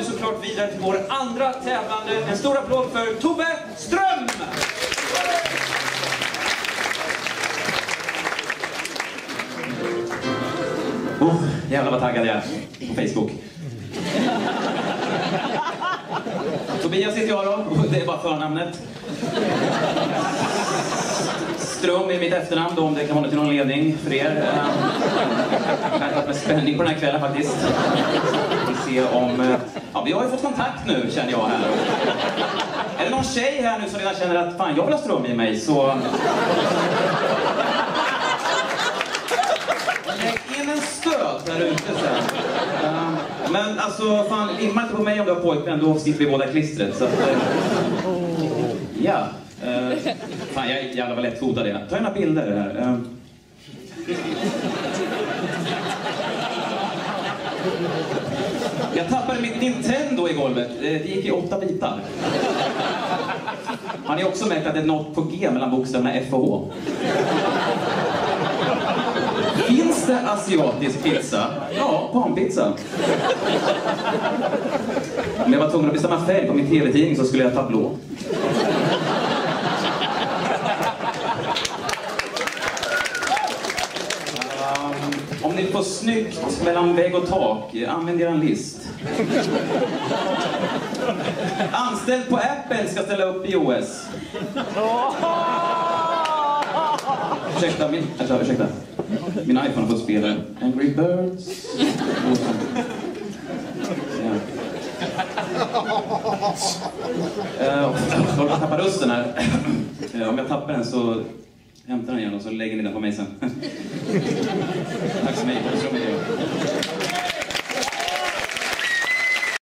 såklart vidare till vår andra tävlande. En stor applåd för Tobbe Ström! Jävlar vad taggad jag är på Facebook. Tobias heter jag då, det är bara förnamnet. Ström är mitt efternamn då, om det kan vara till någon ledning för er. Jag har varit med spänning på den här kvällen faktiskt. Vi se om... Ja, vi har ju fått kontakt nu, känner jag här. Är det någon tjej här nu som redan känner att fan, jag vill ha Ström i mig, så... Lägg in en stöd där ute sen. Men alltså, fan, limma inte på mig om du har pojkvän, då slipper vi båda klistret. Så att, ja. Fan, jag är jävla vad lätt hotad det. Ta gärna bilder här. Jag tappade mitt Nintendo i golvet. Det gick i 8 bitar. Har ni också märkt att det är något på G mellan bokstäverna F och H? Finns det asiatisk pizza? Ja, panpizza. Om jag var tvungen att bestämma färg på min tv-tidning så skulle jag ta blå. Om ni får snyggt mellan vägg och tak, använd er en list. Anställd på Apple ska ställa upp i OS. Ursäkta, min iPhone har fått spela Angry Birds. Jag tappar rösten här. Om jag tappar den så hämtar den igen och så lägger ni den på mig sen. Tack så mycket.